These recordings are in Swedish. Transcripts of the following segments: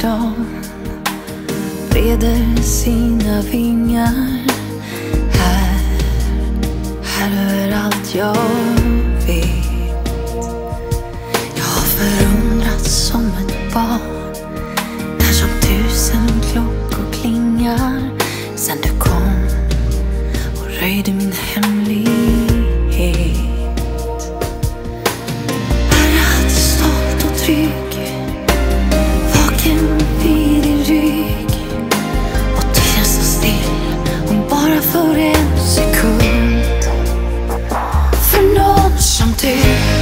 dagen breder sina vingar här överallt jag vet. Jag har förundrats som ett barn när som 1000 klockor klingar sen du kom och röjde min hemlighet. Ärrad, stolt och trygg, vaken vid din rygg, och tiden står still om bara för en sekund. För någon som du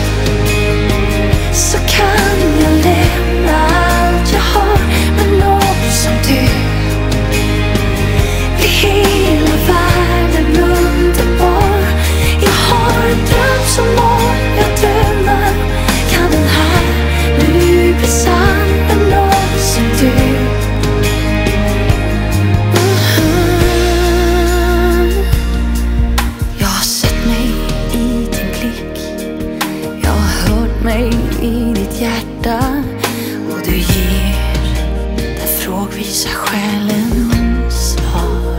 så kan jag lämna allt jag har, men någon som du blir hela världen underbar. Jag har en dröm som många drömmar, kan den här nu bli sann, men någon som du. Jag har sett mig i din blick, jag har hört mig i ditt hjärta, och du ger den frågvisa själen svar.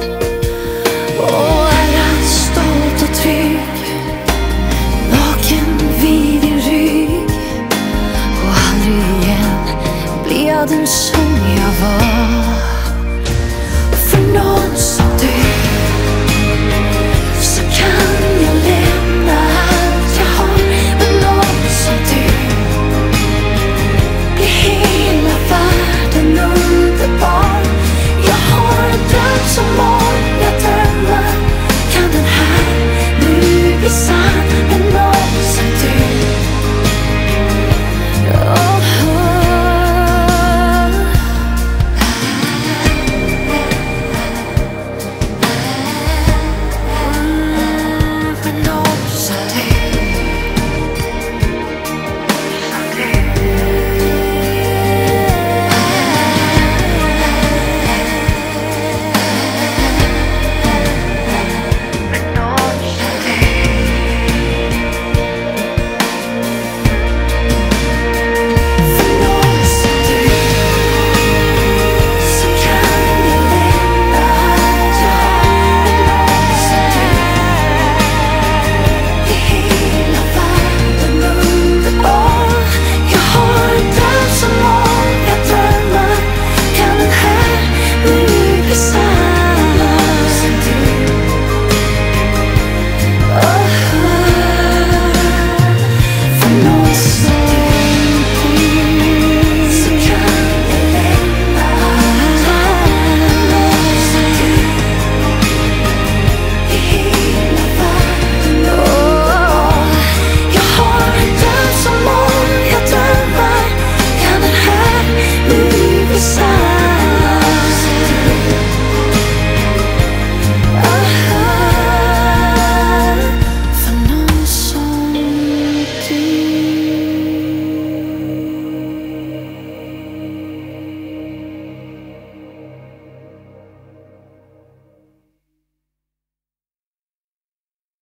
Och ärrad, stolt och trygg, naken vid din rygg, och aldrig igen blir jag den som jag var.